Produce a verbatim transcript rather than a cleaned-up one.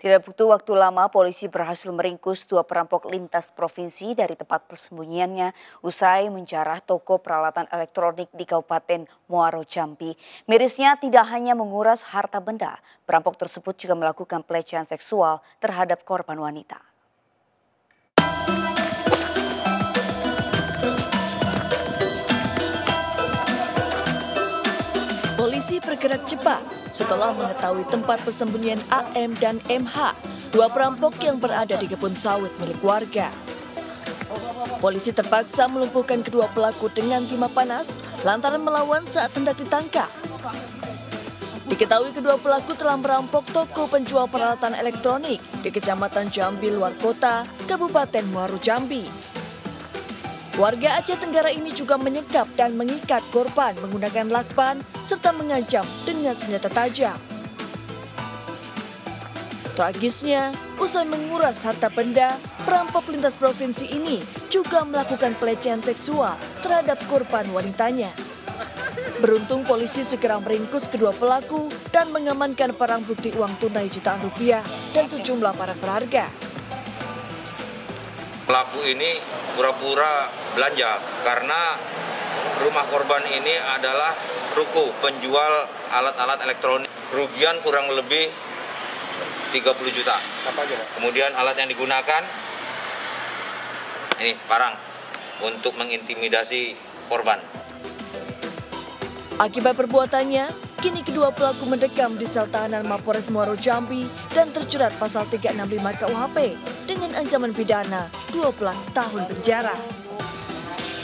Tidak butuh waktu lama, polisi berhasil meringkus dua perampok lintas provinsi dari tempat persembunyiannya usai menjarah toko peralatan elektronik di Kabupaten Muaro Jambi. Mirisnya tidak hanya menguras harta benda, perampok tersebut juga melakukan pelecehan seksual terhadap korban wanita. Polisi bergerak cepat setelah mengetahui tempat persembunyian A M dan M H, dua perampok yang berada di kebun sawit milik warga. Polisi terpaksa melumpuhkan kedua pelaku dengan timah panas lantaran melawan saat hendak ditangkap. Diketahui kedua pelaku telah merampok toko penjual peralatan elektronik di Kecamatan Jambi Luar Kota, Kabupaten Muaro Jambi. Warga Aceh Tenggara ini juga menyekap dan mengikat korban menggunakan lakban serta mengancam dengan senjata tajam. Tragisnya, usai menguras harta benda, perampok lintas provinsi ini juga melakukan pelecehan seksual terhadap korban wanitanya. Beruntung polisi segera meringkus kedua pelaku dan mengamankan barang bukti uang tunai jutaan rupiah dan sejumlah barang berharga. Pelaku ini pura-pura belanja karena rumah korban ini adalah ruko penjual alat-alat elektronik. Kerugian kurang lebih tiga puluh juta. Apa aja, Pak? Kemudian alat yang digunakan, ini parang untuk mengintimidasi korban. Akibat perbuatannya, kini kedua pelaku mendekam di sel tahanan Mapores Muaro Jambi dan terjerat pasal tiga enam lima K U H P dengan ancaman pidana dua belas tahun penjara.